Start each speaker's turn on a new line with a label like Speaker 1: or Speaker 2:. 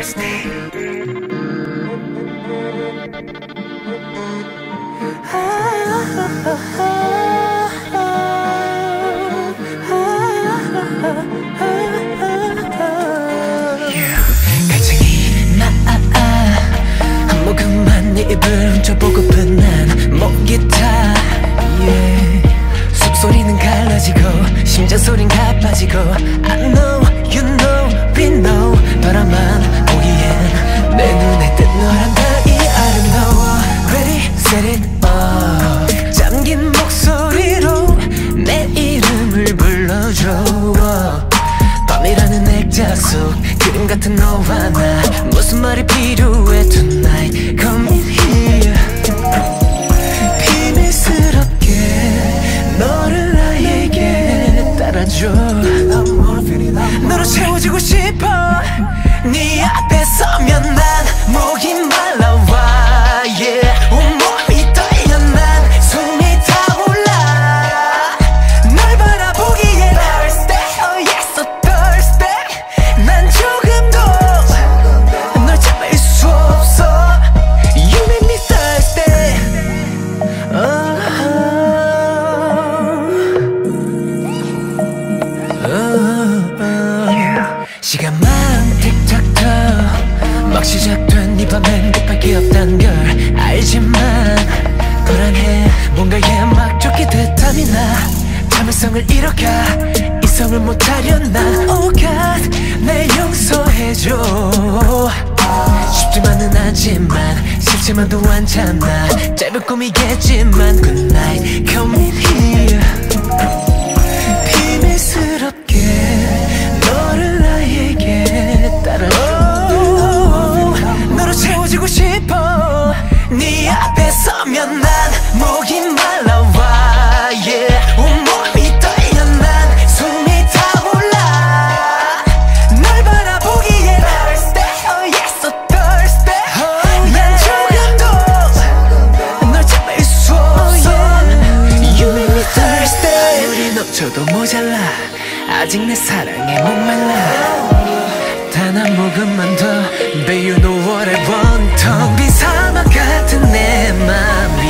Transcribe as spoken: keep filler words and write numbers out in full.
Speaker 1: thirsty.
Speaker 2: 갈증이 나 한 모금만 네 입을 훔쳐보고픈 난 목이 타 yeah. 숨소리는 갈라지고 심장소린 가빠지고 I know, you know, we know 바라만 보기엔 내 눈에 뜬 너란 다 이 아름다워 Ready, set it up 잠긴 목소리로 내 이름을 불러줘 밤이라는 액자 속 그림 같은 너와 나 무슨 말이 필요해 tonight come in here 비밀스럽게 너를 나에게 따라줘 너로 채워지고 싶어 네 앞에 서면 난 목이 말라와 yeah 온몸이 떨려 난 숨이 타올라 널 바라보기에 thirsty oh yes so thirsty 난 조금 더 널 잡을 수 없어 You make me thirsty oh, oh, oh, oh. 시간만 틱탁터 막 시작된 이 밤엔 급할 게 없단 걸 알지만 불안해 뭔가에 막 쫓기듯 땀이 나 참을성을 잃어가 이성을 못하려 난 Oh God 날 용서해줘 쉽지만은 않지만 싫지만도 않잖아 짧은 꿈이겠지만 Good night come in here 비밀스럽게 너를 나에게 따라줘 너로 채워지고 싶어 네 앞에 서면 난 목이 말라와 yeah 온몸이 떨려 난 숨이 타올라 널 바라보기에 thirsty oh yes so thirsty 난 조금 더 널 잡을 수 없어 You make me thirsty 물이 넘쳐도 모자라 아직 내 사랑에 목말라 단 한 모금만 더 Babe you know what I want 텅 빈 사막 같은 내 맘